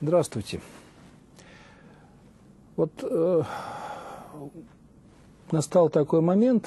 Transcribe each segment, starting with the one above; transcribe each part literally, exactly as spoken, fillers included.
Здравствуйте. Вот э, настал такой момент,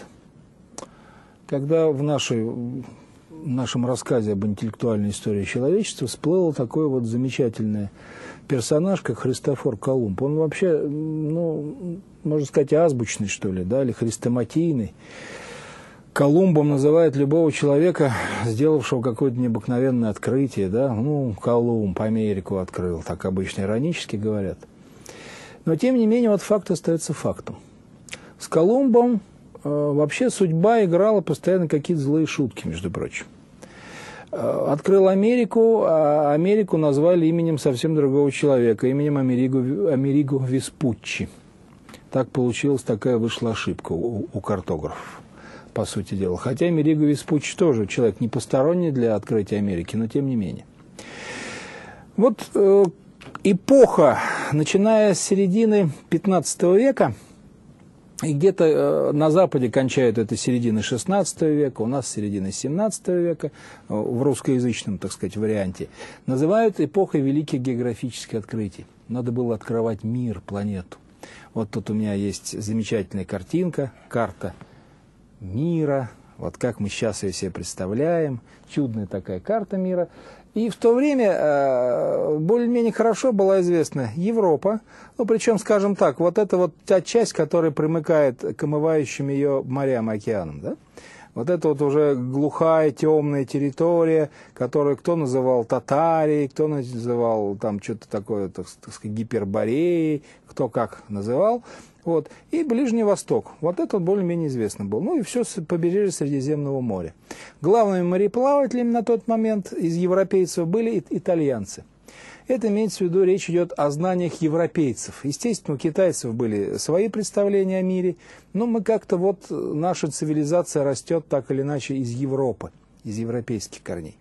когда в, нашей, в нашем рассказе об интеллектуальной истории человечества всплыл такой вот замечательный персонаж, как Христофор Колумб. Он вообще, ну, можно сказать, азбучный, что ли, да, или хрестоматийный. Колумбом называют любого человека, сделавшего какое-то необыкновенное открытие, да, ну, Колумб Америку открыл, так обычно иронически говорят. Но, тем не менее, вот факт остается фактом. С Колумбом э, вообще судьба играла постоянно какие-то злые шутки, между прочим. Э, открыл Америку, а Америку назвали именем совсем другого человека, именем Америго, Америго Веспуччи. Так получилась, такая вышла ошибка у, у картографов, по сути дела. Хотя Америго Веспуччи тоже человек не посторонний для открытия Америки, но тем не менее. Вот э, эпоха, начиная с середины пятнадцатого века, и где-то э, на Западе кончают это середины шестнадцатого века, у нас середины семнадцатого века, э, в русскоязычном, так сказать, варианте, называют эпохой великих географических открытий. Надо было открывать мир, планету. Вот тут у меня есть замечательная картинка, карта мира, вот как мы сейчас ее себе представляем, чудная такая карта мира. И в то время э, более-менее хорошо была известна Европа, ну, причем, скажем так, вот это вот та часть, которая примыкает к омывающим ее морям, океанам, да? Вот это вот уже глухая, темная территория, которую кто называл Татарией, кто называл там что-то такое, так, так сказать, Гипербореей, кто как называл. Вот. И Ближний Восток. Вот это более-менее известно было. Ну и все с побережья Средиземного моря. Главными мореплавателями на тот момент из европейцев были итальянцы. Это имеется в виду, речь идет о знаниях европейцев. Естественно, у китайцев были свои представления о мире, но мы как-то вот, наша цивилизация растет так или иначе из Европы, из европейских корней.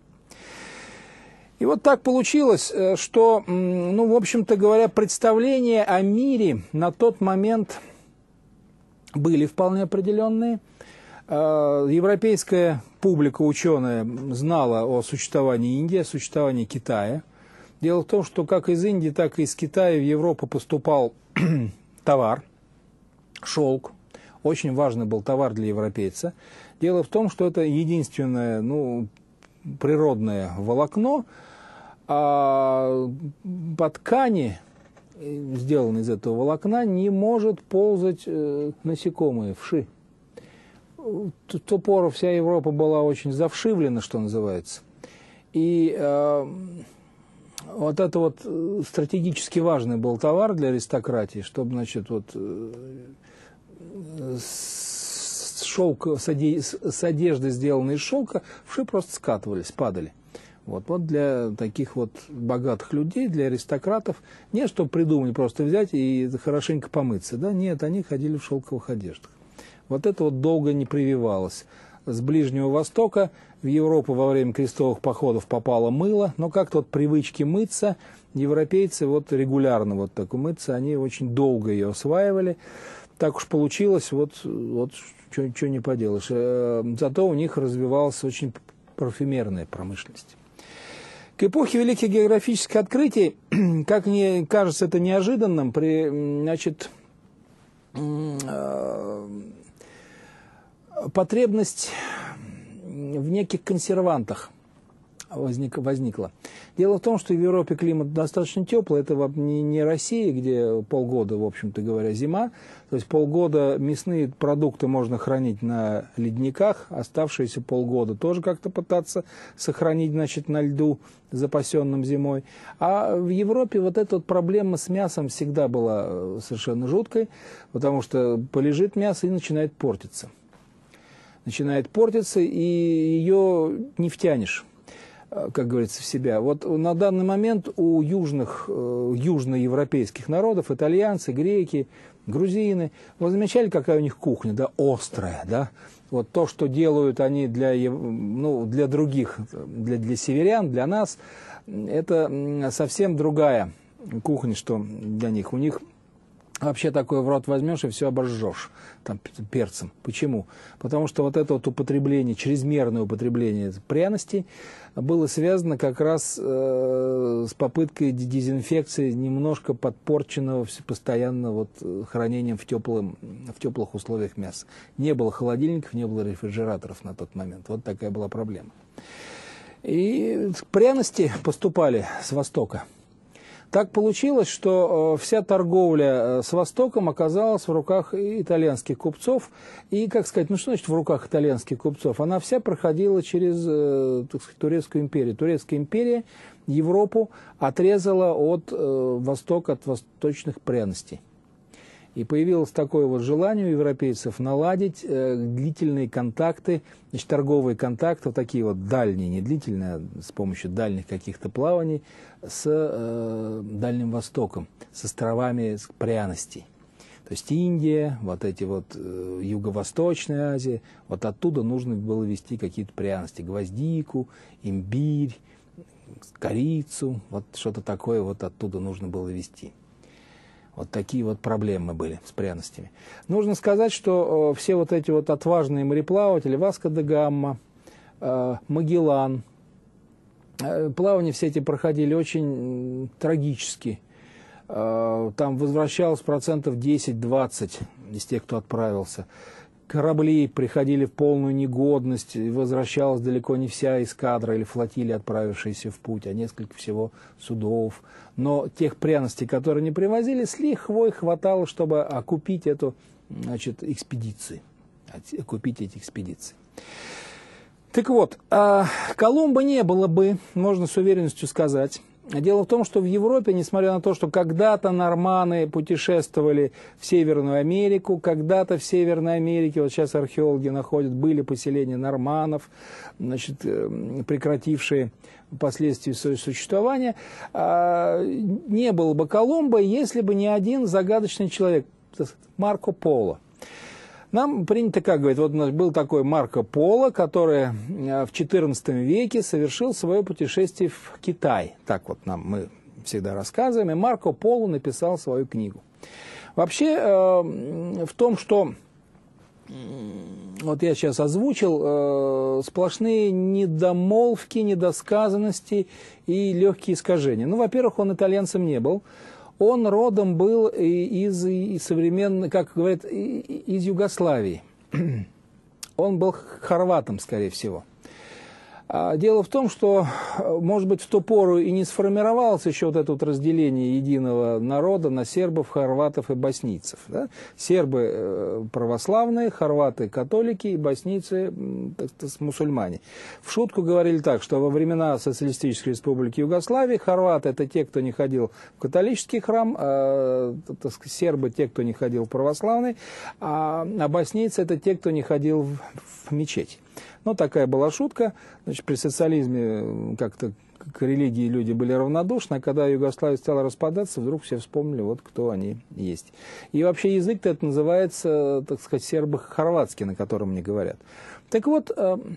И вот так получилось, что, ну, в общем-то говоря, представления о мире на тот момент были вполне определенные. Европейская публика, ученая, знала о существовании Индии, о существовании Китая. Дело в том, что как из Индии, так и из Китая в Европу поступал товар, шелк. Очень важный был товар для европейца. Дело в том, что это единственное, ну, природное волокно, а по ткани, сделанной из этого волокна, не может ползать э, насекомые, вши. В ту пору вся Европа была очень завшивлена, что называется. И э, вот это вот стратегически важный был товар для аристократии, чтобы, значит, вот с, шелка, с, оде, с одежды, сделанной из шелка, вши просто скатывались, падали. Вот, вот для таких вот богатых людей, для аристократов, не чтобы придумали просто взять и хорошенько помыться, да, нет, они ходили в шелковых одеждах. Вот это вот долго не прививалось. С Ближнего Востока в Европу во время крестовых походов попало мыло, но как-то вот привычки мыться, европейцы вот регулярно вот так мыться, они очень долго ее осваивали. Так уж получилось, вот, вот что не поделаешь. Зато у них развивалась очень парфюмерная промышленность. К эпохе великих географических открытий, как мне кажется это неожиданным, при, значит, потребность в неких консервантах возник, возникла. Дело в том, что в Европе климат достаточно теплый, это не, не Россия, где полгода, в общем-то говоря, зима, то есть полгода мясные продукты можно хранить на ледниках, оставшиеся полгода тоже как-то пытаться сохранить, значит, на льду, запасенном зимой. А в Европе вот эта вот проблема с мясом всегда была совершенно жуткой, потому что полежит мясо и начинает портиться. Начинает портиться, и ее не втянешь, как говорится, в себя. Вот на данный момент у южных, южноевропейских народов, итальянцы, греки, грузины, вы замечали, какая у них кухня, да, острая, да? Вот то, что делают они для, ну, для других, для, для северян, для нас, это совсем другая кухня, что для них. У них вообще такое в рот возьмешь и все обожжешь там, перцем. Почему? Потому что вот это вот употребление, чрезмерное употребление пряностей было связано как раз э, с попыткой дезинфекции немножко подпорченного постоянно вот, хранением в, теплом, в теплых условиях мяса. Не было холодильников, не было рефрижераторов на тот момент. Вот такая была проблема. И пряности поступали с Востока. Так получилось, что вся торговля с Востоком оказалась в руках итальянских купцов. И, как сказать, ну что значит в руках итальянских купцов? Она вся проходила через, так сказать, Турецкую империю. Турецкая империя Европу отрезала от Востока, от восточных пряностей. И появилось такое вот желание у европейцев наладить э, длительные контакты, значит, торговые контакты, вот такие вот дальние, не длительные, а с помощью дальних каких-то плаваний, с э, Дальним Востоком, с островами пряностей. То есть Индия, вот эти вот э, Юго-Восточная Азия, вот оттуда нужно было везти какие-то пряности, гвоздику, имбирь, корицу, вот что-то такое вот оттуда нужно было везти. Вот такие вот проблемы были с пряностями. Нужно сказать, что э, все вот эти вот отважные мореплаватели, Васко да Гама, э, Магеллан, э, плавания все эти проходили очень э, трагически. Э, там возвращалось процентов десять-двадцать из тех, кто отправился. Корабли приходили в полную негодность, и возвращалась далеко не вся эскадра или флотилия, отправившаяся в путь, а несколько всего судов. Но тех пряностей, которые не привозили, с лихвой хватало, чтобы окупить эту, значит, экспедицию, окупить эти экспедиции. Так вот, Колумба не было бы, можно с уверенностью сказать. Дело в том, что в Европе, несмотря на то, что когда-то норманы путешествовали в Северную Америку, когда-то в Северной Америке, вот сейчас археологи находят, были поселения норманов, значит, прекратившие впоследствии свое существование, не было бы Колумба, если бы не один загадочный человек, Марко Поло. Нам принято, как говорить, вот был такой Марко Поло, который в четырнадцатом веке совершил свое путешествие в Китай. Так вот нам мы всегда рассказываем. И Марко Поло написал свою книгу. Вообще в том, что вот я сейчас озвучил, сплошные недомолвки, недосказанности и легкие искажения. Ну, во-первых, он итальянцем не был. Он родом был из, из современной, как говорят, из Югославии. Он был хорватом, скорее всего. Дело в том, что, может быть, в ту пору и не сформировалось еще вот это вот разделение единого народа на сербов, хорватов и боснийцев. Да? Сербы православные, хорваты католики и боснийцы так сказать, мусульмане. В шутку говорили так, что во времена Социалистической Республики Югославии хорваты – это те, кто не ходил в католический храм, а, так сказать, сербы – те, кто не ходил в православный, а, а боснийцы – это те, кто не ходил в, в мечеть. Ну, такая была шутка. Значит, при социализме как-то к религии люди были равнодушны, а когда Югославия стала распадаться, вдруг все вспомнили, вот кто они есть. И вообще язык-то это называется, так сказать, сербо-хорватский, на котором не говорят. Так вот,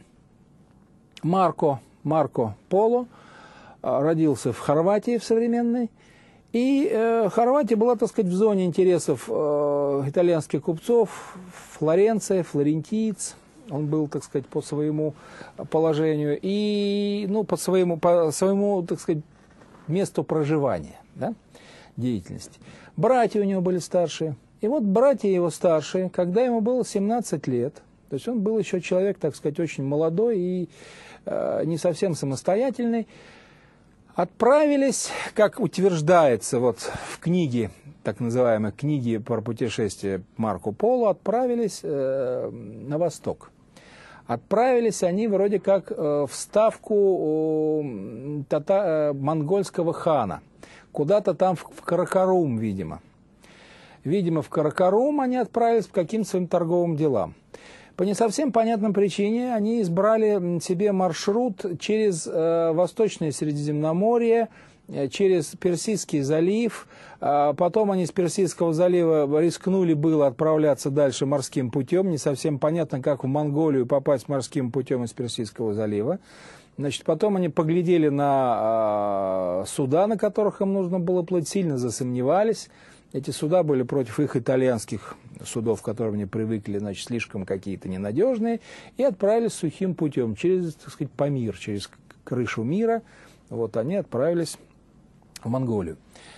Марко, Марко Поло родился в Хорватии, в современной, и Хорватия была, так сказать, в зоне интересов итальянских купцов, Флоренция, флорентиец. Он был, так сказать, по своему положению и, ну, по своему, по своему, так сказать, месту проживания, да, деятельности. Братья у него были старшие. И вот братья его старшие, когда ему было семнадцать лет, то есть он был еще человек, так сказать, очень молодой и э, не совсем самостоятельный, отправились, как утверждается вот в книге, так называемой книге про путешествие Марко Поло, отправились э, на восток. Отправились они вроде как э, в ставку э, тата, э, монгольского хана. Куда-то там в, в Каракарум, видимо. Видимо, в Каракарум они отправились по каким-то своим торговым делам. По не совсем понятным причине они избрали себе маршрут через э, Восточное Средиземноморье, через Персидский залив, потом они с Персидского залива рискнули было отправляться дальше морским путем, не совсем понятно, как в Монголию попасть морским путем из Персидского залива. Значит, потом они поглядели на суда, на которых им нужно было плыть, сильно засомневались, Эти суда были против их итальянских судов, к которым они привыкли, значит, слишком какие-то ненадежные, и отправились сухим путем, через, так сказать, Памир, через крышу мира. Вот они отправились в Монголию.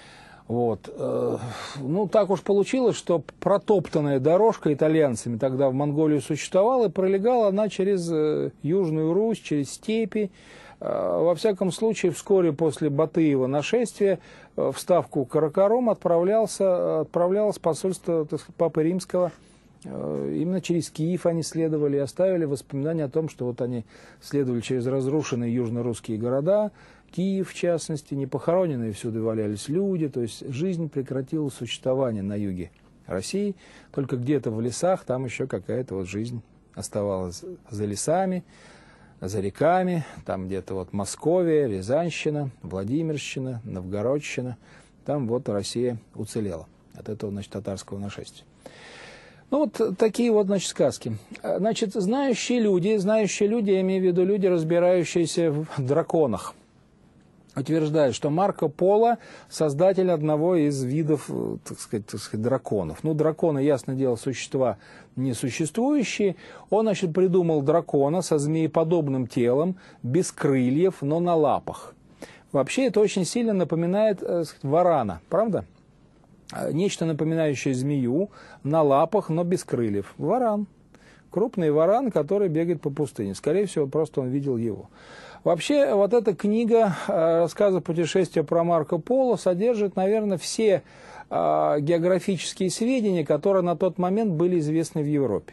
Вот. Ну, так уж получилось, что протоптанная дорожка итальянцами тогда в Монголию существовала, и пролегала она через Южную Русь, через степи. Во всяком случае, вскоре после Батыева нашествия в ставку Каракарум отправлялся, отправлялось посольство, так сказать, Папы Римского. Именно через Киев они следовали и оставили воспоминания о том, что вот они следовали через разрушенные южно-русские города, Киев, в частности, не похороненные всюду валялись люди, то есть жизнь прекратила существование на юге России, только где-то в лесах там еще какая-то вот жизнь оставалась за лесами, за реками, там где-то вот Московия, Рязанщина, Владимирщина, Новгородщина, там вот Россия уцелела от этого, значит, татарского нашествия. Ну, вот такие вот, значит, сказки. Значит, знающие люди, знающие люди, я имею в виду люди, разбирающиеся в драконах, утверждают, что Марко Поло – создатель одного из видов, так сказать, так сказать, драконов. Ну, драконы, ясное дело, существа несуществующие. Он, значит, придумал дракона со змееподобным телом, без крыльев, но на лапах. Вообще, это очень сильно напоминает, так сказать, варана, правда? Нечто напоминающее змею, на лапах, но без крыльев. Варан. Крупный варан, который бегает по пустыне. Скорее всего, просто он видел его. Вообще, вот эта книга рассказа «Путешествия про Марко Поло» содержит, наверное, все э, географические сведения, которые на тот момент были известны в Европе.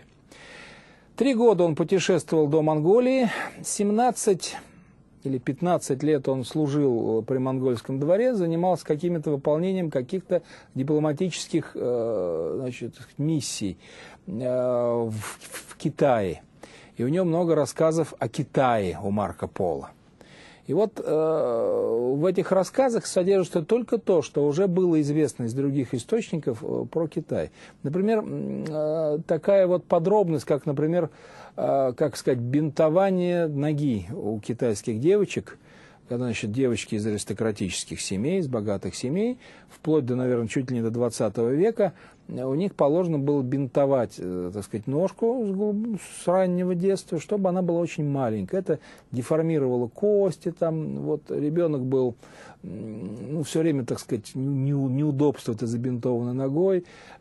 Три года он путешествовал до Монголии, семнадцать или пятнадцать лет он служил при монгольском дворе, занимался каким-то выполнением каких-то дипломатических э, значит, миссий э, в, в Китае. И у него много рассказов о Китае у Марко Поло. И вот э, в этих рассказах содержится только то, что уже было известно из других источников э, про Китай. Например, э, такая вот подробность, как, например, э, как сказать, бинтование ноги у китайских девочек, когда, значит, девочки из аристократических семей, из богатых семей, вплоть до, наверное, чуть ли не до двадцатого века, у них положено было бинтовать, так сказать, ножку с раннего детства, чтобы она была очень маленькая. Это деформировало кости, там, вот, ребенок был, ну, все время, так сказать, неудобство это забинтованной ногой.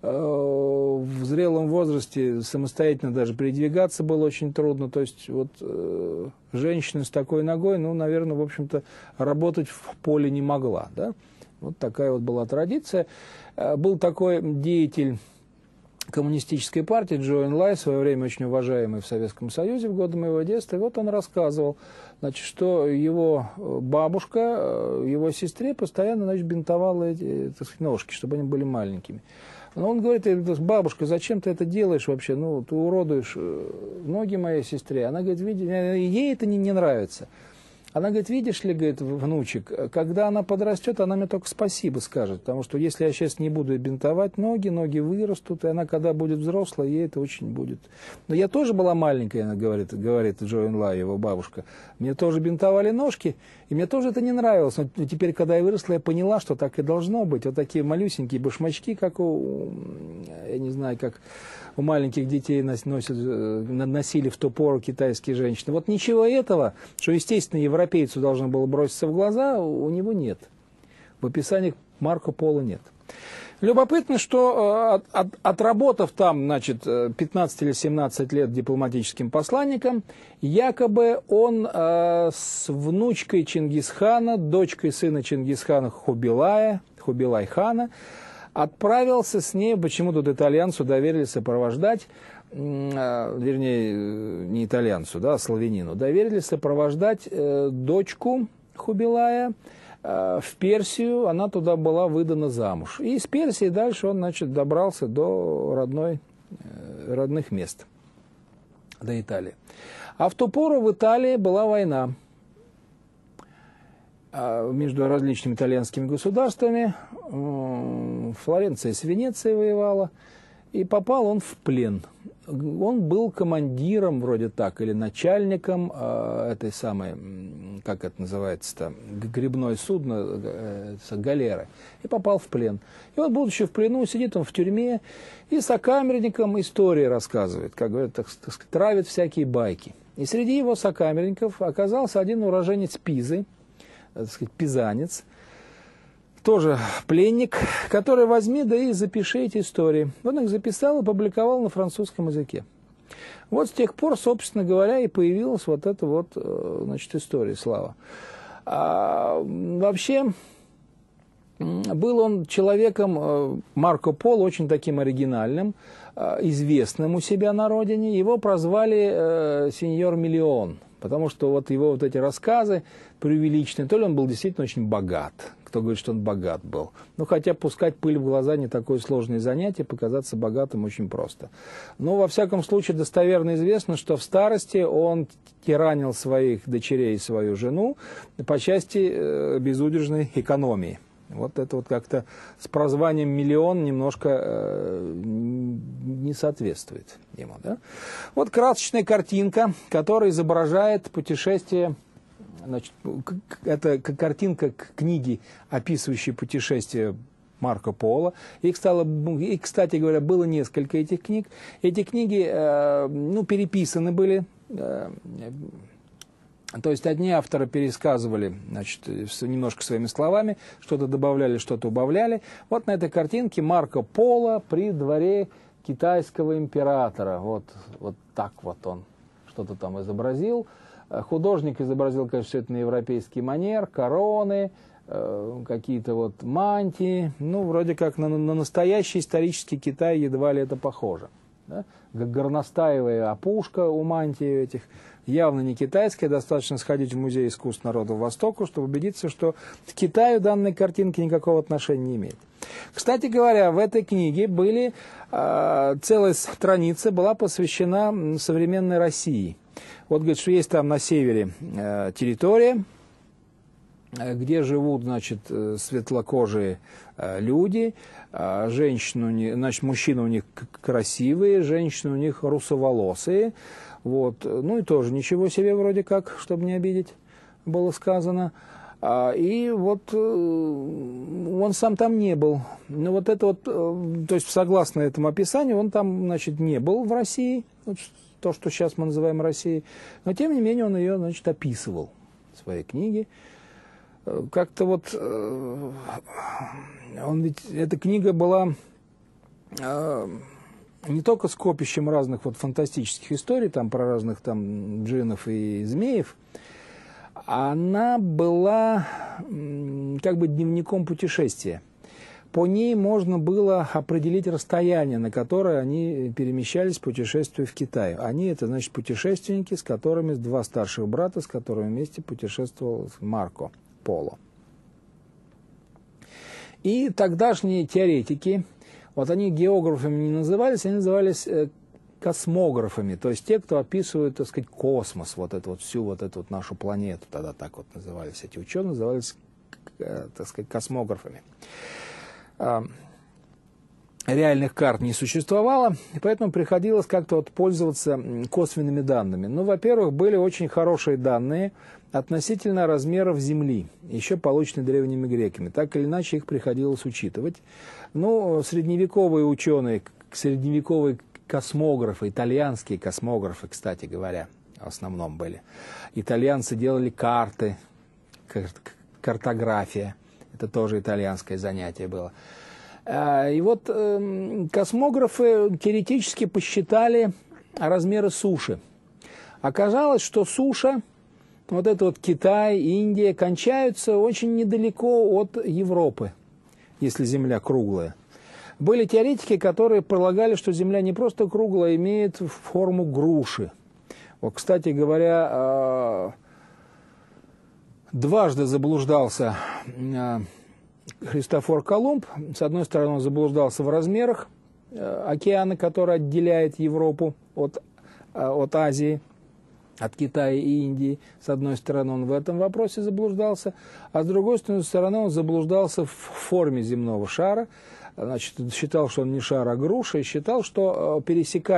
В зрелом возрасте самостоятельно даже передвигаться было очень трудно. То есть, вот, женщина с такой ногой, ну, наверное, в общем-то, работать в поле не могла, да? Вот такая вот была традиция. Был такой деятель коммунистической партии Джо Энлай, в свое время очень уважаемый в Советском Союзе в годы моего детства. И вот он рассказывал, значит, что его бабушка, его сестре постоянно, значит, бинтовала эти, так сказать, ножки, чтобы они были маленькими. Но он говорит: бабушка, зачем ты это делаешь вообще? Ну, ты уродуешь ноги моей сестре. Она говорит: видите, ей это не, не нравится. Она говорит: видишь ли, говорит, внучек, когда она подрастет, она мне только спасибо скажет, потому что если я сейчас не буду бинтовать ноги, ноги вырастут, и она, когда будет взрослая, ей это очень будет. Но я тоже была маленькая, она говорит, говорит Джо Энлай, его бабушка. Мне тоже бинтовали ножки, и мне тоже это не нравилось. Но теперь, когда я выросла, я поняла, что так и должно быть. Вот такие малюсенькие башмачки, как у, я не знаю, как у маленьких детей носят, носили в ту пору китайские женщины. Вот ничего этого, что, естественно, европейцу должно было броситься в глаза, у него нет. В описаниях Марко Поло нет. Любопытно, что от, от, отработав там, значит, пятнадцать или семнадцать лет дипломатическим посланником, якобы он э, с внучкой Чингисхана, дочкой сына Чингисхана Хубилая, Хубилай-хана, отправился с ней, почему тут итальянцу доверили сопровождать, э, вернее, не итальянцу, да, а славянину, доверили сопровождать э, дочку Хубилая э, в Персию, она туда была выдана замуж. И из Персии дальше он, значит, добрался до родной, э, родных мест, до Италии. А в ту пору в Италии была война между различными итальянскими государствами. Флоренция с Венецией воевала, и попал он в плен. он был командиром, вроде так, или начальником э, этой самой, как это называется-то, гребное судно, э, галеры, и попал в плен. И он, будучи в плену, сидит он в тюрьме и сокамерникам истории рассказывает, как говорят, так, так сказать, травит всякие байки. И среди его сокамерников оказался один уроженец Пизы, так сказать, пизанец, тоже пленник, который возьми, да и запиши эти истории. Он их записал и публиковал на французском языке. Вот с тех пор, собственно говоря, и появилась вот эта вот, значит, история, слава. А, вообще, был он человеком, Марко Поло, очень таким оригинальным, известным у себя на родине. Его прозвали э, сеньор Миллион, потому что вот его вот эти рассказы преувеличенные, то ли он был действительно очень богат, кто говорит, что он богат был. Ну, хотя пускать пыль в глаза не такое сложное занятие, показаться богатым очень просто. Но, во всяком случае, достоверно известно, что в старости он тиранил своих дочерей и свою жену по части э, безудержной экономии. Вот это вот как-то с прозванием «Миллион» немножко э, не соответствует ему. Да? Вот красочная картинка, которая изображает путешествие. Значит, это картинка к книге, описывающей путешествие Марко Поло. Их стало, и, кстати говоря, было несколько этих книг. Эти книги э, ну, переписаны были. Э, То есть одни авторы пересказывали, значит, немножко своими словами, что-то добавляли, что-то убавляли. Вот на этой картинке Марко Поло при дворе китайского императора. Вот, вот так вот он что-то там изобразил. Художник изобразил, конечно, все это на европейский манер, короны, э, какие-то вот мантии. Ну, вроде как на, на настоящий исторический Китай едва ли это похоже. Да? Горностаевая опушка у мантии этих. Явно не китайская, достаточно сходить в Музей искусств народов Востока, чтобы убедиться, что к Китаю данной картинки никакого отношения не имеет. Кстати говоря, в этой книге были, э, целая страница была посвящена современной России. Вот, говорит, что есть там на севере э, территория, э, где живут, значит, светлокожие э, люди, э, женщины, значит, мужчины у них красивые, женщины у них русоволосые. Вот. Ну и тоже ничего себе вроде как, чтобы не обидеть, было сказано. А, и вот э, он сам там не был. Но вот это вот, э, то есть согласно этому описанию, он там, значит, не был в России, вот, то, что сейчас мы называем Россией. Но тем не менее он ее, значит, описывал в своей книге. Как-то вот, э, он ведь, эта книга была... Э, не только скопищем разных вот фантастических историй, там про разных там джиннов и змеев, она была как бы дневником путешествия. По ней можно было определить расстояние, на которое они перемещались, путешествуя в Китай. Они, это значит путешественники, с которыми, два старших брата, с которыми вместе путешествовал Марко Поло. И тогдашние теоретики, вот они географами не назывались, они назывались э, космографами, то есть те, кто описывают, так сказать, космос, вот эту вот всю вот эту вот нашу планету, тогда так вот назывались эти ученые, назывались, э, так сказать, космографами. А, реальных карт не существовало, и поэтому приходилось как-то вот пользоваться косвенными данными. Ну, во-первых, были очень хорошие данные относительно размеров Земли, еще полученные древними греками. Так или иначе их приходилось учитывать. Ну, средневековые ученые, средневековые космографы, итальянские космографы, кстати говоря, в основном были. Итальянцы делали карты, картография. Это тоже итальянское занятие было. И вот космографы теоретически посчитали размеры суши. Оказалось, что суша, вот это вот Китай, Индия, кончаются очень недалеко от Европы, если Земля круглая. Были теоретики, которые полагали, что Земля не просто круглая, а имеет форму груши. Вот, кстати говоря, дважды заблуждался Христофор Колумб. С одной стороны, он заблуждался в размерах океана, который отделяет Европу от, от Азии, от Китая и Индии. С одной стороны, он в этом вопросе заблуждался, а с другой стороны, он заблуждался в форме земного шара. Значит, считал, что он не шар, а груша, и считал, что пересекать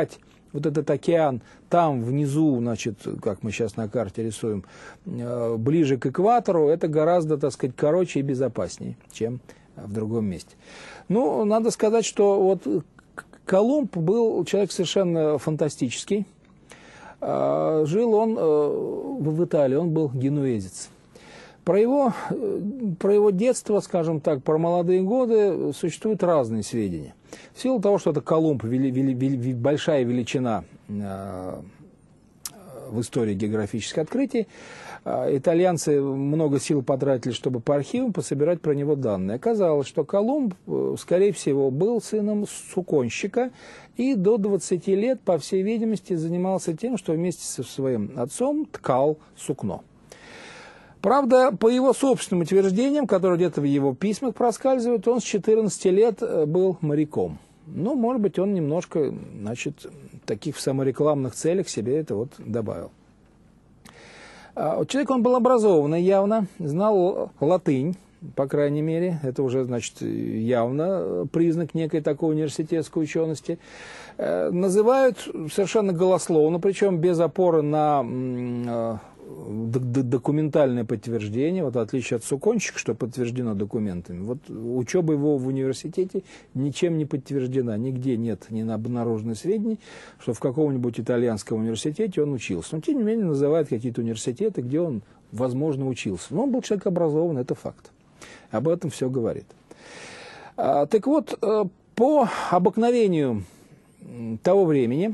Вот этот океан там внизу, значит, как мы сейчас на карте рисуем, ближе к экватору, это гораздо, так сказать, короче и безопаснее, чем в другом месте. Ну, надо сказать, что вот Колумб был человек совершенно фантастический. Жил он в Италии, он был генуэзец. Про его, про его детство, скажем так, про молодые годы существуют разные сведения. В силу того, что это Колумб, вели, вели, вели, большая величина э, в истории географических открытий, э, итальянцы много сил потратили, чтобы по архивам пособирать про него данные. Оказалось, что Колумб, э, скорее всего, был сыном суконщика и до двадцати лет, по всей видимости, занимался тем, что вместе со своим отцом ткал сукно. Правда, по его собственным утверждениям, которые где-то в его письмах проскальзывают, он с четырнадцати лет был моряком. Ну, может быть, он немножко, значит, таких в саморекламных целях себе это вот добавил. Человек, он был образованный явно, знал латынь, по крайней мере. Это уже, значит, явно признак некой такой университетской учености. Называют совершенно голословно, причем без опоры на документальное подтверждение, вот в отличие от суконщика, что подтверждено документами. Вот учеба его в университете ничем не подтверждена, нигде нет ни обнаруженных сведений, что в каком-нибудь итальянском университете он учился. Но, тем не менее, называют какие-то университеты, где он, возможно, учился. Но он был человек образованный, это факт. Об этом все говорит. А, так вот, по обыкновению того времени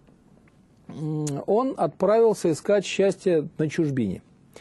он отправился искать счастье на чужбине.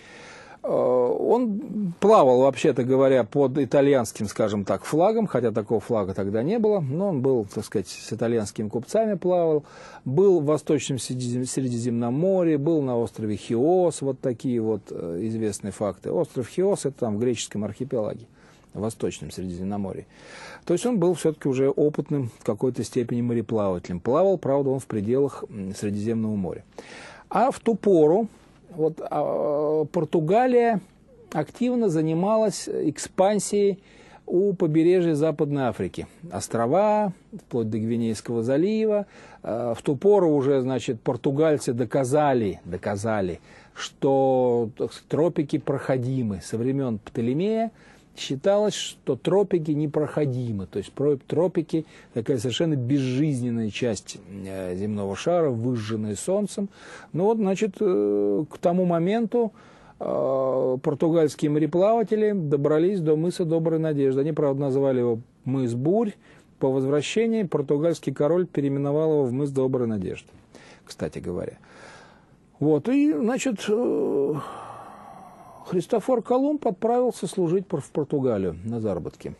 Он плавал, вообще-то говоря, под итальянским, скажем так, флагом, хотя такого флага тогда не было, но он был, так сказать, с итальянскими купцами плавал, был в Восточном Средиземном море, был на острове Хиос, вот такие вот известные факты. Остров Хиос – это там в греческом архипелаге, в Восточном Средиземноморье. То есть он был все-таки уже опытным в какой-то степени мореплавателем. Плавал, правда, он в пределах Средиземного моря. А в ту пору вот, а, Португалия активно занималась экспансией у побережья Западной Африки. Острова, вплоть до Гвинейского залива. А, в ту пору уже, значит, португальцы доказали, доказали, что тропики проходимы. Со времен Птолемея считалось, что тропики непроходимы, то есть тропики такая совершенно безжизненная часть земного шара, выжженная солнцем. Ну вот, значит, к тому моменту португальские мореплаватели добрались до мыса Доброй Надежды. Они, правда, назвали его мыс Бурь. По возвращении португальский король переименовал его в мыс Доброй Надежды, кстати говоря. Вот, и, значит, Христофор Колумб отправился служить в Португалию на заработки.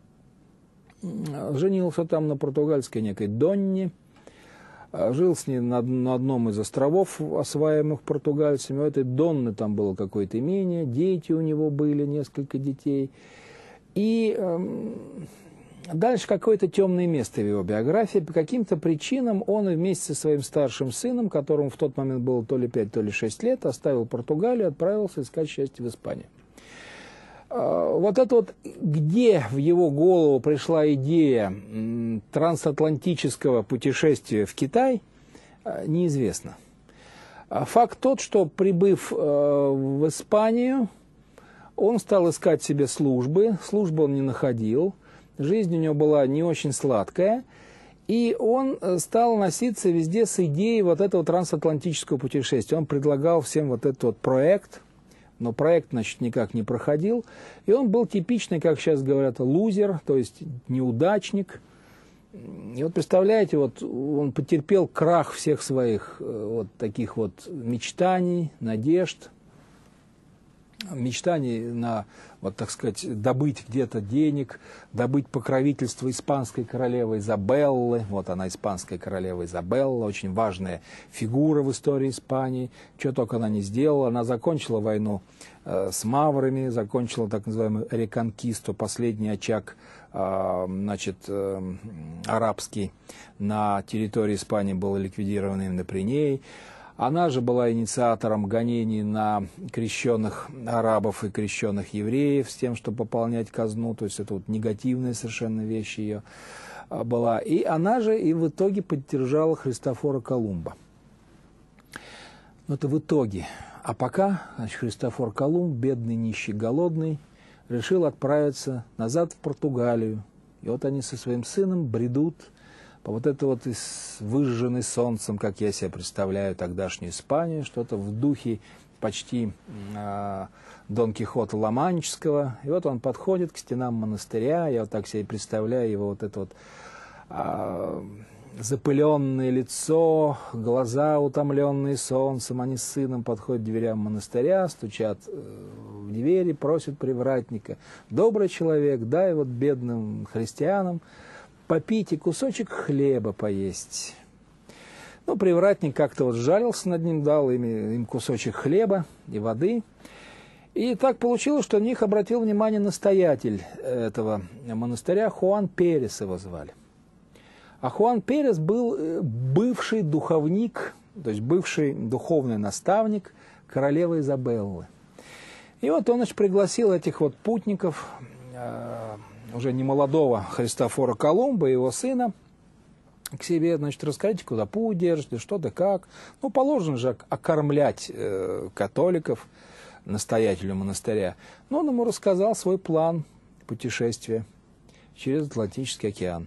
Женился там на португальской некой Донне, жил с ней на одном из островов, осваиваемых португальцами. У этой Донны там было какое-то имение, дети у него были, несколько детей. И э, дальше какое-то темное место в его биографии. По каким-то причинам он вместе со своим старшим сыном, которому в тот момент было то ли пять, то ли шесть лет, оставил Португалию и отправился искать счастье в Испании. Вот это вот, где в его голову пришла идея трансатлантического путешествия в Китай, неизвестно. Факт тот, что, прибыв в Испанию, он стал искать себе службы, службы он не находил, жизнь у него была не очень сладкая, и он стал носиться везде с идеей вот этого трансатлантического путешествия. Он предлагал всем вот этот вот проект, но проект, значит, никак не проходил, и он был типичный, как сейчас говорят, лузер, то есть неудачник. И вот представляете, вот он потерпел крах всех своих вот таких вот мечтаний, надежд, мечтаний на, вот так сказать, добыть где-то денег, добыть покровительство испанской королевы Изабеллы. Вот она, испанская королева Изабелла, очень важная фигура в истории Испании. Что только она не сделала. Она закончила войну э, с маврами, закончила так называемую реконкисту, последний очаг э, значит, э, арабский на территории Испании был ликвидирован именно при ней. Она же была инициатором гонений на крещенных арабов и крещенных евреев с тем, чтобы пополнять казну. То есть это вот негативная совершенно вещь ее была. И она же и в итоге поддержала Христофора Колумба. Но это в итоге. А пока, значит, Христофор Колумб, бедный, нищий, голодный, решил отправиться назад в Португалию. И вот они со своим сыном бредут по вот этой вот выжженной солнцем, как я себе представляю, тогдашнюю Испанию, что-то в духе почти э, Дон Кихота Ла-Манческого. И вот он подходит к стенам монастыря, я вот так себе представляю его вот это вот э, запыленное лицо, глаза утомленные солнцем, они с сыном подходят к дверям монастыря, стучат в двери, просят привратника: добрый человек, дай вот бедным христианам попить и кусочек хлеба поесть. Ну, привратник как-то вот сжалился над ним, дал им, им кусочек хлеба и воды. И так получилось, что на них обратил внимание настоятель этого монастыря, Хуан Перес его звали. А Хуан Перес был бывший духовник, то есть бывший духовный наставник королевы Изабеллы. И вот он, значит, пригласил этих вот путников, э, уже немолодого Христофора Колумба и его сына, к себе, значит, расскажите, куда путь держите, что да как. Ну, положено же окормлять э, католиков, настоятелю монастыря. Но он ему рассказал свой план путешествия через Атлантический океан.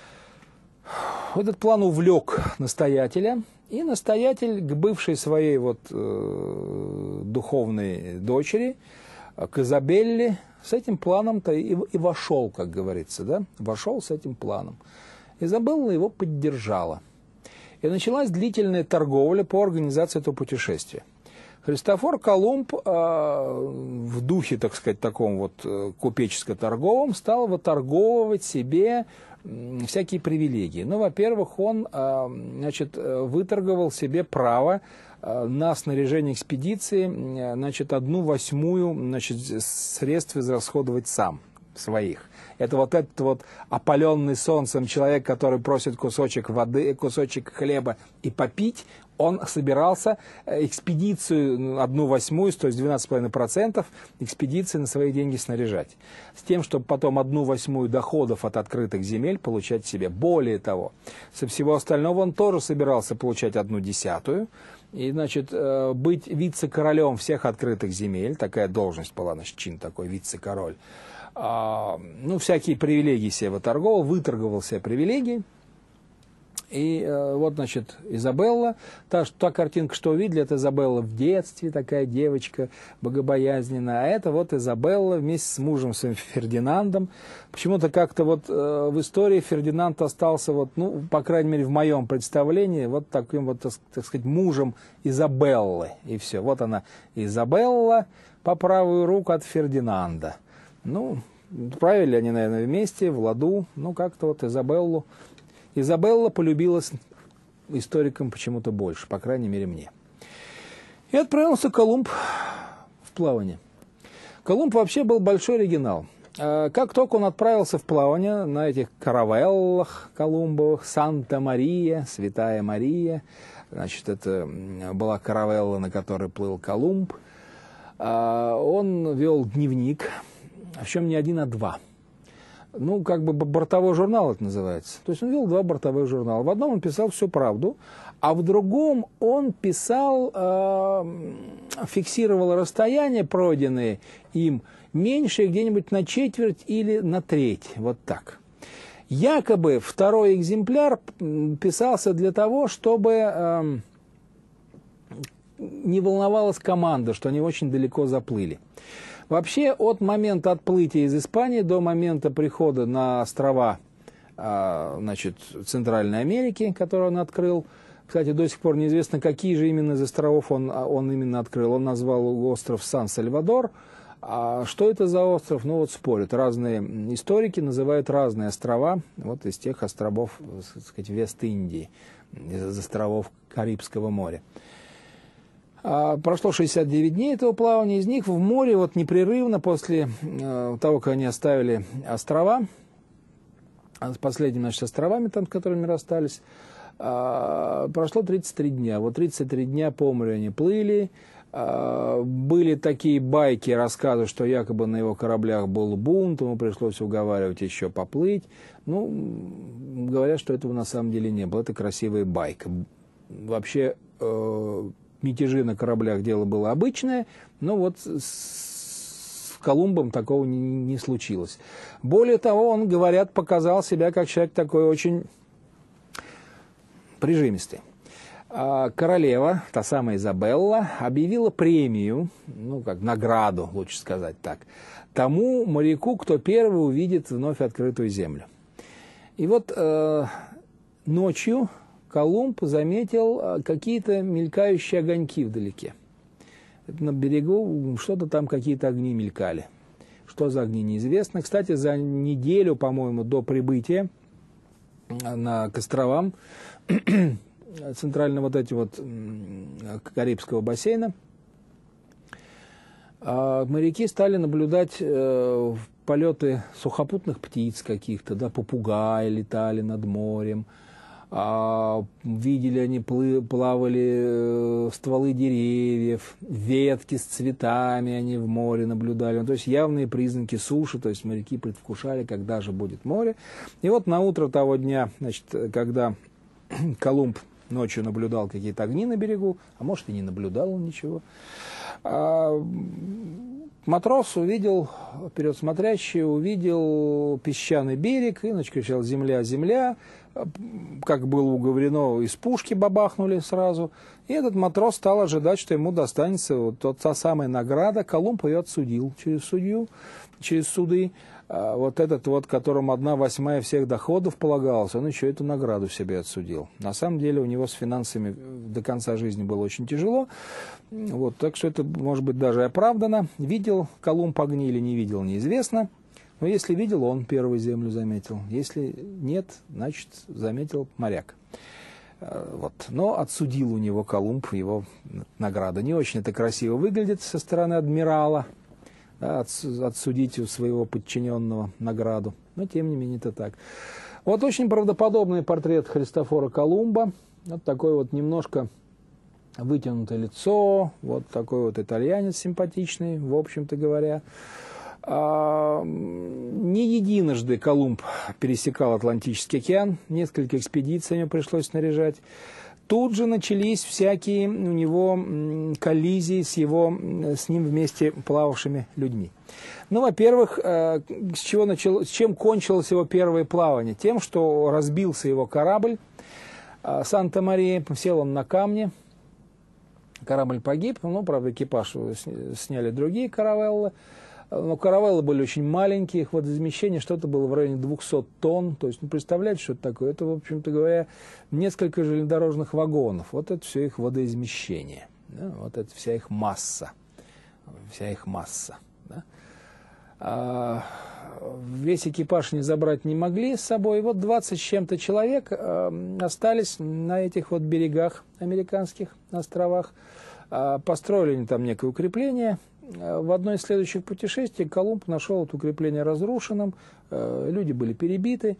Этот план увлек настоятеля, и настоятель к бывшей своей вот, э, духовной дочери, к Изабелле, с этим планом-то и, и вошел, как говорится, да? Вошел с этим планом. Изабелла его поддержала. И началась длительная торговля по организации этого путешествия. Христофор Колумб э, в духе, так сказать, таком вот купеческо-торговом стал выторговывать себе всякие привилегии. Ну, во-первых, он, значит, выторговал себе право на снаряжение экспедиции, значит, одну восьмую, значит, средств израсходовать сам, своих. Это вот этот вот опаленный солнцем человек, который просит кусочек воды, кусочек хлеба и попить, он собирался экспедицию одну восьмую, то есть двенадцать целых пять десятых процента экспедиции на свои деньги снаряжать. С тем, чтобы потом одну восьмую доходов от открытых земель получать себе. Более того, со всего остального он тоже собирался получать одну десятую. И, значит, быть вице-королем всех открытых земель, такая должность была, значит, чин такой, вице-король. Ну, всякие привилегии себе выторговал, выторговал себе привилегии. И э, вот, значит, Изабелла, та, та картинка, что увидели, это Изабелла в детстве, такая девочка богобоязненная, а это вот Изабелла вместе с мужем своим Фердинандом. Почему-то как-то вот э, в истории Фердинанд остался, вот, ну, по крайней мере, в моем представлении, вот таким вот, так, так сказать, мужем Изабеллы. И все, вот она, Изабелла по правую руку от Фердинанда. Ну, правили они, наверное, вместе, в ладу, ну, как-то вот Изабеллу. Изабелла полюбилась историкам почему-то больше, по крайней мере, мне. И отправился Колумб в плавание. Колумб вообще был большой оригинал. Как только он отправился в плавание на этих каравеллах колумбовых, Санта-Мария, Святая Мария, значит, это была каравелла, на которой плыл Колумб, он вел дневник, причем не один, а два. Ну, как бы бортовой журнал это называется. То есть он вел два бортовых журнала. В одном он писал всю правду, а в другом он писал, э, фиксировал расстояния, пройденные им, меньше где-нибудь на четверть или на треть. Вот так. Якобы второй экземпляр писался для того, чтобы э, не волновалась команда, что они очень далеко заплыли. Вообще, от момента отплытия из Испании до момента прихода на острова, значит, Центральной Америки, которые он открыл, кстати, до сих пор неизвестно, какие же именно из островов он, он именно открыл. Он назвал остров Сан-Сальвадор. А что это за остров? Ну, вот спорят. Разные историки называют разные острова, вот из тех островов, так сказать, Вест-Индии, из островов Карибского моря. Прошло шестьдесят девять дней этого плавания, из них в море вот непрерывно после э, того, как они оставили острова, с последними, значит, островами, там, с которыми расстались, А, прошло тридцать три дня. Вот тридцать три дня по морю они плыли. А, были такие байки, рассказы, что якобы на его кораблях был бунт, ему пришлось уговаривать еще поплыть. Ну, говорят, что этого на самом деле не было. Это красивая байка. Вообще, э, мятежи на кораблях дело было обычное, но вот с Колумбом такого не, не случилось. Более того, он, говорят, показал себя как человек такой очень прижимистый. А королева, та самая Изабелла, объявила премию, ну, как награду, лучше сказать так, тому моряку, кто первый увидит вновь открытую землю. И вот э, ночью Колумб заметил какие-то мелькающие огоньки вдалеке. На берегу что-то там, какие-то огни мелькали. Что за огни, неизвестно. Кстати, за неделю, по-моему, до прибытия на, к островам центрального вот эти вот Карибского бассейна, моряки стали наблюдать э, полеты сухопутных птиц каких-то, да, попугаи летали над морем. А, видели они, плы, плавали э, стволы деревьев, ветки с цветами они в море наблюдали. Ну, то есть явные признаки суши, то есть моряки предвкушали, когда же будет море. И вот на утро того дня, значит, когда Колумб ночью наблюдал какие-то огни на берегу, а может и не наблюдал он ничего, а, матрос увидел, вперед смотрящий, увидел песчаный берег и, значит, кричал: «Земля, земля!» Как было уговорено, из пушки бабахнули сразу. И этот матрос стал ожидать, что ему достанется вот та самая награда. Колумб ее отсудил через судью, через суды. А вот этот вот, которому одна восьмая всех доходов полагалась, он еще эту награду себе отсудил. На самом деле у него с финансами до конца жизни было очень тяжело. Вот, так что это, может быть, даже оправдано. Видел Колумб огни или не видел, неизвестно. Но если видел, он первую землю заметил. Если нет, значит, заметил моряк. Вот. Но отсудил у него Колумб его награду. Не очень это красиво выглядит со стороны адмирала, да, отсудить у своего подчиненного награду. Но, тем не менее, это так. Вот очень правдоподобный портрет Христофора Колумба. Вот такой вот немножко вытянутое лицо. Вот такой вот итальянец симпатичный, в общем-то говоря. А, не единожды Колумб пересекал Атлантический океан, несколько экспедиций ему пришлось снаряжать. Тут же начались всякие у него коллизии с, его, с ним вместе плававшими людьми. Ну, во-первых, с, чего начало, с чем кончилось его первое плавание? Тем, что разбился его корабль Санта-Мария, сел он на камни, корабль погиб, ну, правда, экипаж сняли другие каравеллы. Но каравеллы были очень маленькие, их водоизмещение что-то было в районе двухсот тонн. То есть, ну, представляете, что это такое? Это, в общем-то говоря, несколько железнодорожных вагонов. Вот это все их водоизмещение. Да? Вот это вся их масса. Вся их масса. Да? А, весь экипаж не забрать не могли с собой. И вот двадцать с чем-то человек а, остались на этих вот берегах американских островах. А, построили они там некое укрепление. В одно из следующих путешествий Колумб нашел это укрепление разрушенным, люди были перебиты.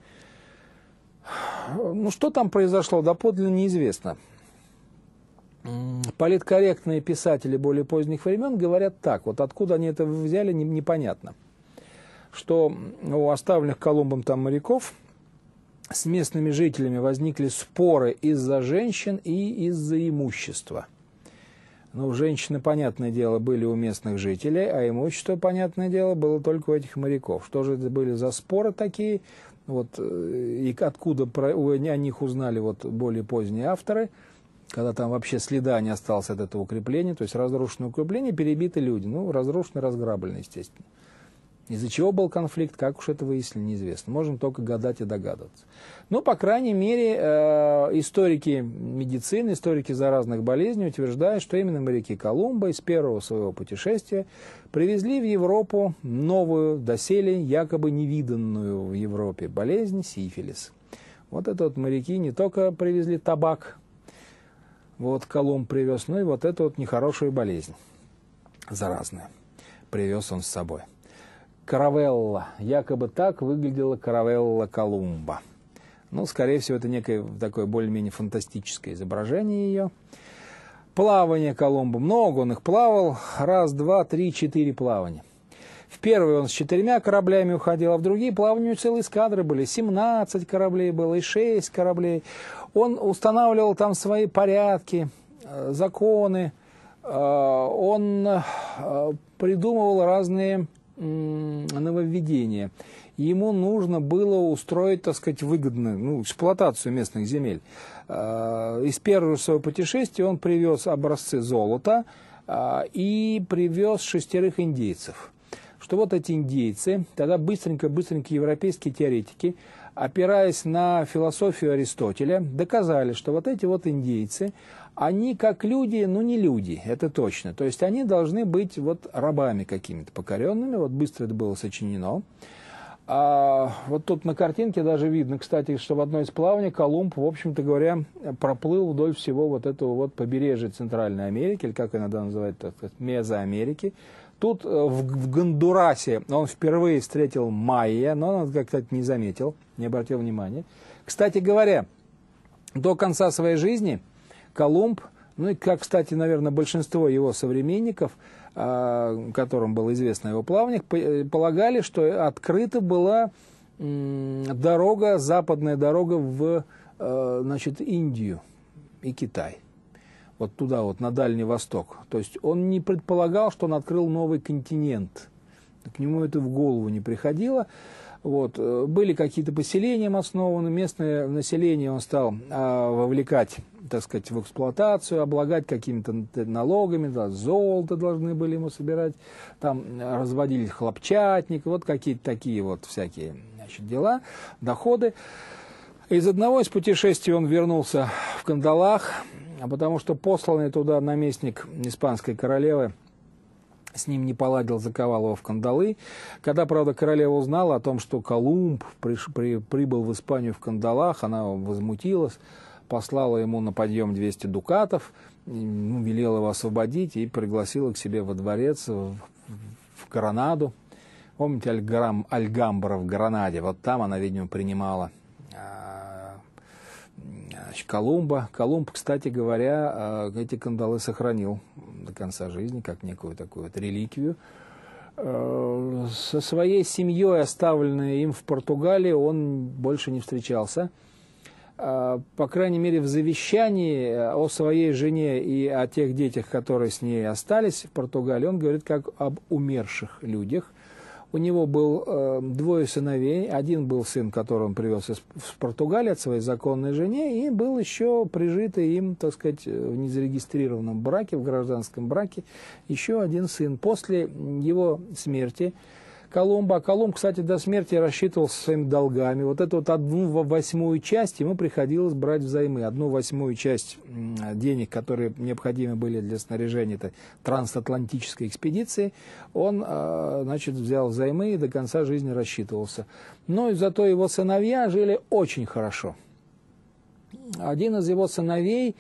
Ну, что там произошло, доподлинно неизвестно. Политкорректные писатели более поздних времен говорят так, вот откуда они это взяли, непонятно. Что у оставленных Колумбом там моряков с местными жителями возникли споры из-за женщин и из-за имущества. Ну, женщины, понятное дело, были у местных жителей, а имущество, понятное дело, было только у этих моряков. Что же это были за споры такие? Вот, и откуда про, о них узнали вот более поздние авторы, когда там вообще следа не осталось от этого укрепления, то есть разрушенное укрепление, перебиты люди. Ну, разрушены, разграблены, естественно. Из-за чего был конфликт, как уж это выяснили, неизвестно. Можем только гадать и догадываться. Но, по крайней мере, э, историки медицины, историки заразных болезней утверждают, что именно моряки Колумба из первого своего путешествия привезли в Европу новую, доселе якобы невиданную в Европе болезнь — сифилис. Вот это вот моряки не только привезли табак, вот Колумб привез, но и вот эту вот нехорошую болезнь заразную привез он с собой. Каравелла. Якобы так выглядела каравелла Колумба. Ну, скорее всего, это некое такое более-менее фантастическое изображение ее. Плавание Колумба. Много он их плавал. Раз, два, три, четыре плавания. В первый он с четырьмя кораблями уходил, а в другие плавания целые эскадры были. семнадцать кораблей было и шесть кораблей. Он устанавливал там свои порядки, законы. Он придумывал разные нововведения. Ему нужно было устроить, так сказать, выгодную, ну, эксплуатацию местных земель. Из первого своего путешествия он привез образцы золота и привез шестерых индейцев. Что вот эти индейцы, тогда быстренько-быстренько европейские теоретики, опираясь на философию Аристотеля, доказали, что вот эти вот индейцы, они как люди, ну не люди, это точно. То есть они должны быть вот рабами какими-то покоренными, вот быстро это было сочинено. А вот тут на картинке даже видно, кстати, что в одной из плаваний Колумб, в общем-то говоря, проплыл вдоль всего вот этого вот побережья Центральной Америки, или как иногда называют, так сказать, Мезоамерики. Тут в, в Гондурасе он впервые встретил майя, но он, как кстати, не заметил, не обратил внимания. Кстати говоря, до конца своей жизни Колумб, ну и как, кстати, наверное, большинство его современников, которым было известно о его плаваниях, полагали, что открыта была дорога, западная дорога в, значит, Индию и Китай. Вот туда, вот на Дальний Восток. То есть он не предполагал, что он открыл новый континент. К нему это в голову не приходило. Вот. Были какие-то поселения основаны, местное население он стал а, вовлекать, так сказать, в эксплуатацию, облагать какими-то налогами, да, золото должны были ему собирать, там разводили хлопчатник, вот какие-то такие вот всякие, значит, дела, доходы. Из одного из путешествий он вернулся в кандалах, потому что посланный туда наместник испанской королевы с ним не поладил, заковал его в кандалы. Когда, правда, королева узнала о том, что Колумб при, при, прибыл в Испанию в кандалах, она возмутилась, послала ему на подъем двести дукатов, ну, велела его освободить и пригласила к себе во дворец в, в Гранаду. Помните Альграм, Альгамбра в Гранаде? Вот там она, видимо, принимала Колумба. Колумб, кстати говоря, эти кандалы сохранил до конца жизни, как некую такую вот реликвию. Со своей семьей, оставленной им в Португалии, он больше не встречался. По крайней мере, в завещании о своей жене и о тех детях, которые с ней остались в Португалии, он говорит как об умерших людях. У него был э, двое сыновей. Один был сын, которого он привез из, в Португалии от своей законной жене, и был еще прижитый им, так сказать, в незарегистрированном браке, в гражданском браке, еще один сын. После его смерти Колумба, Колумб, кстати, до смерти рассчитывал своими долгами. Вот эту вот одну восьмую часть ему приходилось брать взаймы. Одну восьмую часть денег, которые необходимы были для снаряжения этой трансатлантической экспедиции, он, значит, взял взаймы и до конца жизни рассчитывался. Но зато его сыновья жили очень хорошо. Один из его сыновей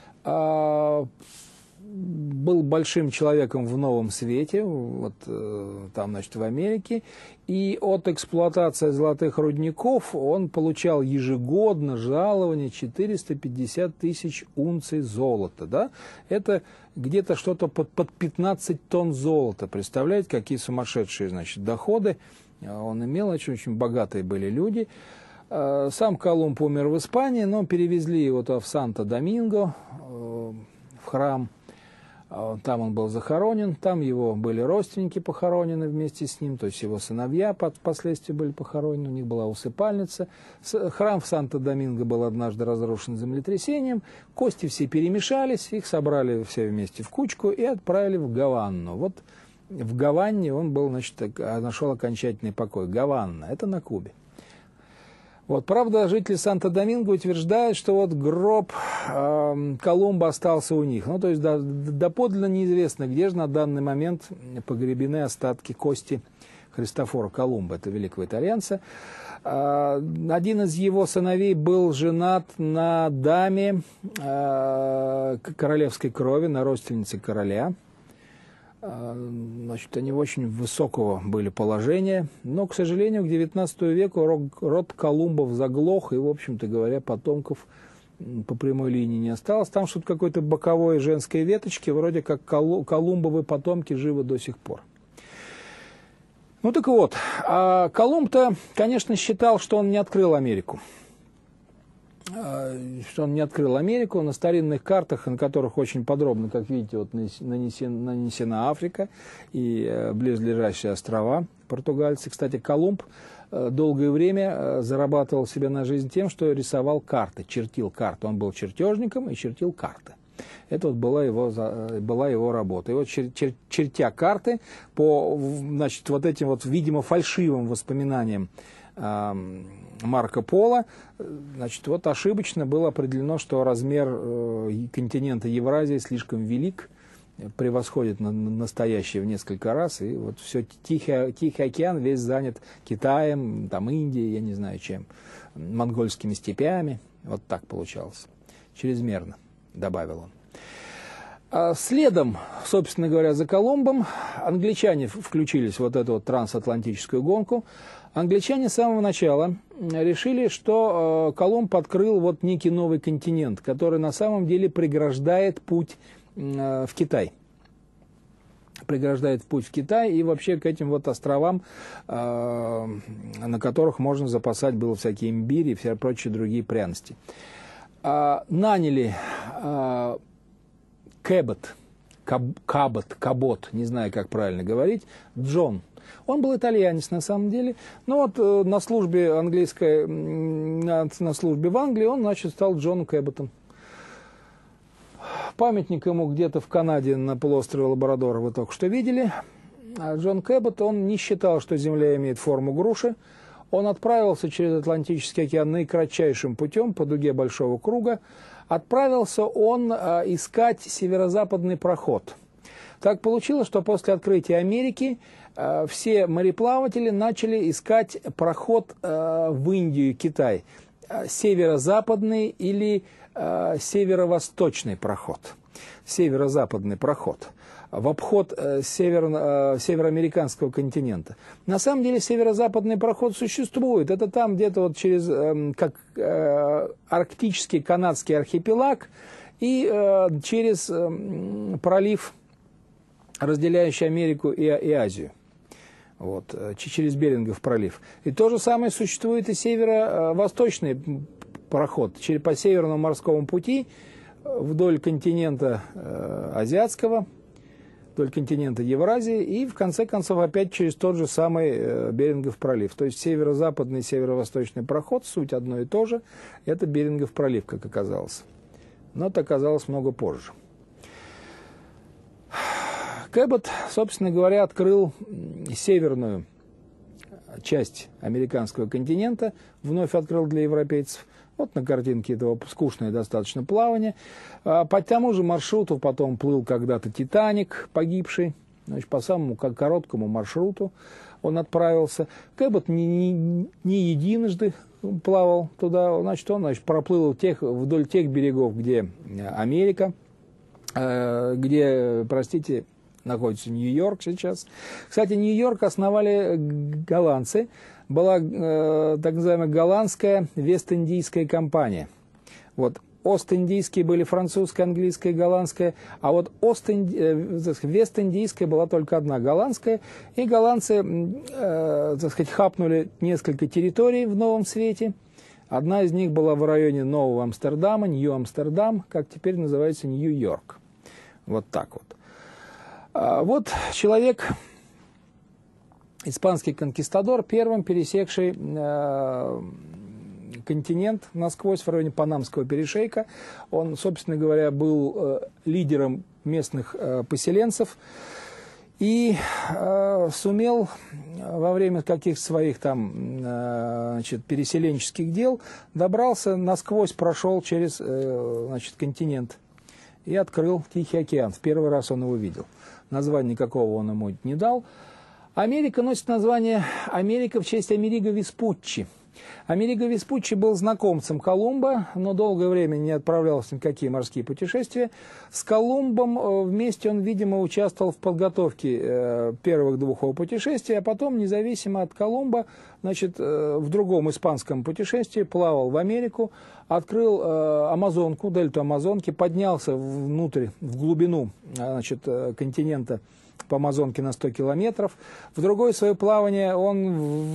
был большим человеком в Новом Свете, вот там, значит, в Америке, и от эксплуатации золотых рудников он получал ежегодно жалование четыреста пятьдесят тысяч унций золота, да? Это где-то что-то под, под пятнадцать тонн золота, представляете, какие сумасшедшие, значит, доходы он имел, очень, очень богатые были люди. Сам Колумб умер в Испании, но перевезли его в Санто-Доминго, в храм. Там он был захоронен, там его были родственники похоронены вместе с ним, то есть его сыновья впоследствии были похоронены, у них была усыпальница. Храм в Санто-Доминго был однажды разрушен землетрясением, кости все перемешались, их собрали все вместе в кучку и отправили в Гаванну. Вот в Гаванне он был, значит, нашел окончательный покой. Гаванна, это на Кубе. Вот, правда, жители Санто-Доминго утверждают, что вот гроб э, Колумба остался у них. Ну, то есть, доподлинно неизвестно, где же на данный момент погребены остатки кости Христофора Колумба, это великого итальянца. Э, один из его сыновей был женат на даме э, королевской крови, на родственнице короля. Значит, они очень высокого были положения, но, к сожалению, к девятнадцатому веку род Колумбов заглох, и, в общем-то говоря, потомков по прямой линии не осталось. Там что-то какой-то боковой женской веточки, вроде как Колумбовы потомки живы до сих пор. Ну так вот, а Колумб-то, конечно, считал, что он не открыл Америку. Что он не открыл Америку. На старинных картах, на которых очень подробно, как видите, вот нанесена, нанесена Африка и близлежащие острова португальцы. Кстати, Колумб долгое время зарабатывал себе на жизнь тем, что рисовал карты, чертил карты. Он был чертежником и чертил карты. Это вот была его, была его работа. И вот чер, чер, чертя карты по, значит, вот этим вот, видимо, фальшивым воспоминаниям Марко Поло, значит, вот ошибочно было определено, что размер континента Евразии слишком велик, превосходит настоящий в несколько раз, и вот все Тихий, Тихий океан весь занят Китаем, там Индией, я не знаю чем, монгольскими степями, вот так получалось, чрезмерно, добавил он. А следом, собственно говоря, за Колумбом англичане включились в вот эту вот трансатлантическую гонку. Англичане с самого начала решили, что Колумб открыл вот некий новый континент, который на самом деле преграждает путь в Китай. Преграждает путь в Китай и вообще к этим вот островам, на которых можно запасать было всякие имбири и все прочие другие пряности. Наняли Кэбот, Кабот, Кабот, не знаю, как правильно говорить, Джон. Он был итальянец на самом деле, но вот э, на службе английской, на, на службе в Англии он, значит, стал Джоном Кэботом. Памятник ему где-то в Канаде на полуострове Лабрадора вы только что видели. А Джон Кэбот, он не считал, что Земля имеет форму груши. Он отправился через Атлантический океан наикратчайшим путем по дуге Большого круга. Отправился он э, искать северо-западный проход. Так получилось, что после открытия Америки э, все мореплаватели начали искать проход э, в Индию, Китай. Э, северо-западный или э, северо-восточный проход. Северо-западный проход. В обход э, север, э, североамериканского континента. На самом деле северо-западный проход существует. Это там где-то вот через э, как, э, арктический канадский архипелаг и э, через э, пролив, разделяющий Америку и, и Азию. Вот, через Берингов пролив. И то же самое существует и северо-восточный проход по Северному морскому пути вдоль континента э, азиатского, вдоль континента Евразии и, в конце концов, опять через тот же самый э, Берингов пролив. То есть северо-западный и северо-восточный проход, суть одно и то же, это Берингов пролив, как оказалось. Но это оказалось много позже. Кэбот, собственно говоря, открыл северную часть американского континента, вновь открыл для европейцев. Вот на картинке этого скучное достаточно плавание. По тому же маршруту потом плыл когда-то «Титаник», погибший. Значит, по самому короткому маршруту он отправился. Кэбот не, не, не единожды плавал туда. Значит, он значит, проплыл тех, вдоль тех берегов, где Америка, где, простите, находится Нью-Йорк сейчас. Кстати, Нью-Йорк основали голландцы. Была э, так называемая голландская Вест-Индийская компания. Вот, Ост-Индийские были французская, английская, голландская, а вот Ост-Инди... э, Вест-Индийская была только одна, голландская. И голландцы, э, так сказать, хапнули несколько территорий в Новом Свете. Одна из них была в районе Нового Амстердама, Нью-Амстердам, как теперь называется Нью-Йорк. Вот так вот. А вот человек, испанский конкистадор, первым пересекший э, континент насквозь в районе Панамского перешейка. Он, собственно говоря, был э, лидером местных э, поселенцев и э, сумел во время каких-то своих там э, значит, переселенческих дел добрался, насквозь прошел через э, значит, континент и открыл Тихий океан. В первый раз он его видел. Названия никакого он ему не дал. Америка носит название Америка в честь Америго Веспуччи. Америго Веспуччи был знакомцем Колумба, но долгое время не отправлялся ни в какие морские путешествия. С Колумбом вместе он, видимо, участвовал в подготовке первых двух его путешествий, а потом, независимо от Колумба, значит, в другом испанском путешествии плавал в Америку, открыл Амазонку, дельту Амазонки, поднялся внутрь, в глубину, значит, континента по Амазонке на сто километров. В другое свое плавание он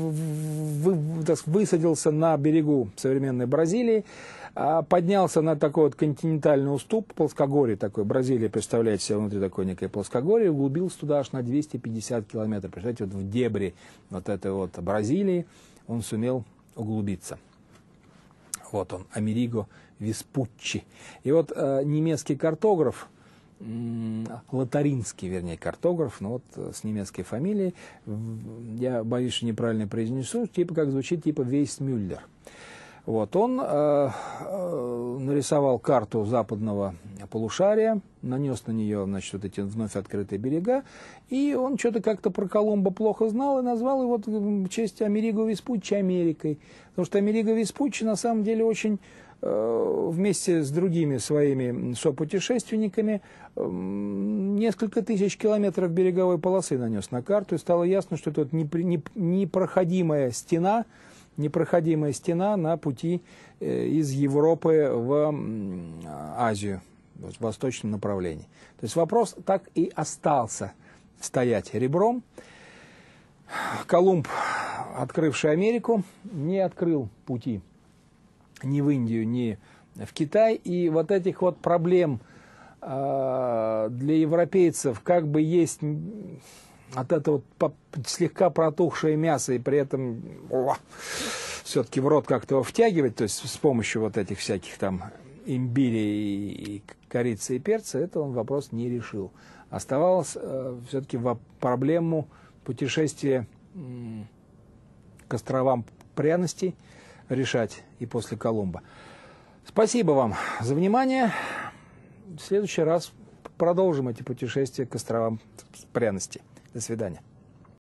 высадился на берегу современной Бразилии, поднялся на такой вот континентальный уступ, плоскогорье такое. Бразилия, представляете себе, внутри такое некое плоскогорье, углубился туда аж на двести пятьдесят километров. Представляете, вот в дебри вот этой вот Бразилии он сумел углубиться. Вот он, Америго Веспуччи. И вот э, немецкий картограф, лотаринский, вернее, картограф, но вот с немецкой фамилией, я боюсь, что неправильно произнесу, типа как звучит, типа Вейсмюллер. Вот, он э, э, нарисовал карту западного полушария, нанес на нее, значит, вот эти вновь открытые берега, и он что-то как-то про Колумба плохо знал и назвал его в честь Америго Веспуччи Америкой. Потому что Америго Веспуччи на самом деле очень вместе с другими своими сопутешественниками несколько тысяч километров береговой полосы нанес на карту, и стало ясно, что это непроходимая стена, непроходимая стена на пути из Европы в Азию, в восточном направлении. То есть вопрос так и остался стоять ребром. Колумб, открывший Америку, не открыл пути ни в Индию, ни в Китай. И вот этих вот проблем э, для европейцев, как бы есть от этого вот слегка протухшее мясо, и при этом все-таки в рот как-то его втягивать, то есть с помощью вот этих всяких там имбиря и, и корицы и перца, это он вопрос не решил. Оставалось э, все-таки проблему путешествия э, к островам пряностей решать и после Колумба. Спасибо вам за внимание. В следующий раз продолжим эти путешествия к островам пряностей. До свидания.